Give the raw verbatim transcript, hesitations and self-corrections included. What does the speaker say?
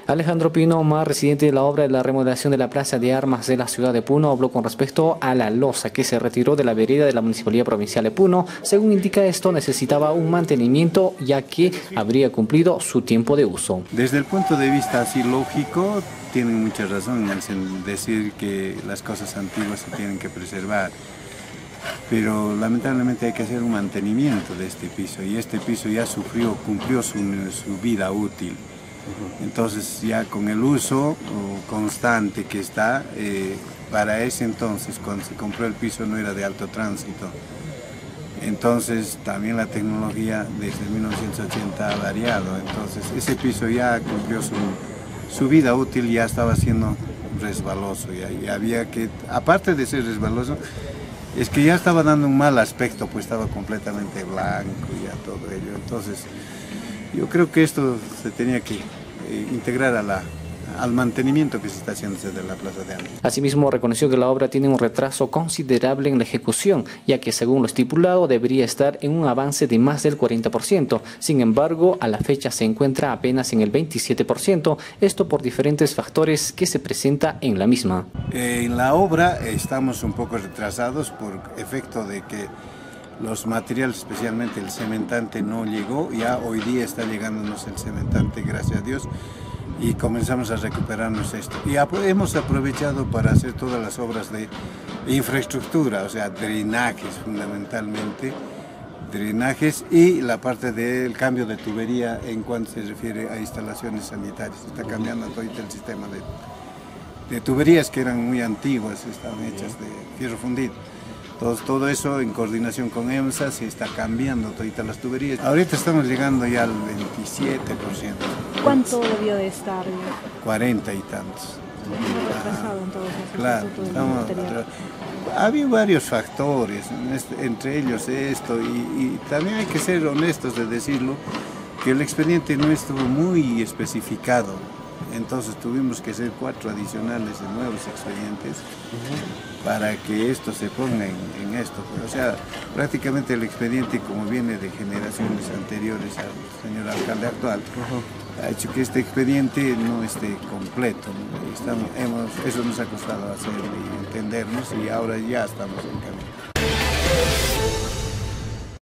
Alejandro Pino Omar, residente de la obra de la remodelación de la Plaza de Armas de la ciudad de Puno, habló con respecto a la losa que se retiró de la vereda de la Municipalidad Provincial de Puno. Según indica, esto necesitaba un mantenimiento ya que habría cumplido su tiempo de uso. Desde el punto de vista así lógico, tienen mucha razón en decir que las cosas antiguas se tienen que preservar. Pero lamentablemente hay que hacer un mantenimiento de este piso y este piso ya sufrió, cumplió su, su vida útil. Entonces ya con el uso constante que está, eh, para ese entonces cuando se compró el piso no era de alto tránsito. Entonces también la tecnología desde mil novecientos ochenta ha variado, entonces ese piso ya cumplió su, su vida útil, ya estaba siendo resbaloso ya, y había que, aparte de ser resbaloso, es que ya estaba dando un mal aspecto, pues estaba completamente blanco y ya todo ello. Entonces yo creo que esto se tenía que eh, integrar a la, al mantenimiento que se está haciendo desde la Plaza de Armas. Asimismo, reconoció que la obra tiene un retraso considerable en la ejecución, ya que según lo estipulado debería estar en un avance de más del cuarenta por ciento. Sin embargo, a la fecha se encuentra apenas en el veintisiete por ciento, esto por diferentes factores que se presenta en la misma. Eh, en la obra estamos un poco retrasados por efecto de que los materiales, especialmente el cementante, no llegó. Ya hoy día está llegándonos el cementante, gracias a Dios, y comenzamos a recuperarnos esto. Y hemos aprovechado para hacer todas las obras de infraestructura, o sea, drenajes fundamentalmente, drenajes y la parte del cambio de tubería en cuanto se refiere a instalaciones sanitarias. Está cambiando todo el sistema de, de tuberías que eran muy antiguas, estaban hechas de fierro fundido. Entonces, todo eso en coordinación con EMSA se está cambiando todas las tuberías. Ahorita estamos llegando ya al veintisiete por ciento. ¿Cuánto debió de estar? cuarenta y tantos. Retrasado en todo eso. Claro, estamos, había varios factores, entre ellos esto, y, y también hay que ser honestos de decirlo, que el expediente no estuvo muy especificado. Entonces tuvimos que hacer cuatro adicionales de nuevos expedientes uh-huh. para que esto se ponga en, en esto. O sea, prácticamente el expediente, como viene de generaciones anteriores al señor alcalde actual, uh-huh. ha hecho que este expediente no esté completo. Estamos, hemos, eso nos ha costado hacer y entendernos y ahora ya estamos en camino.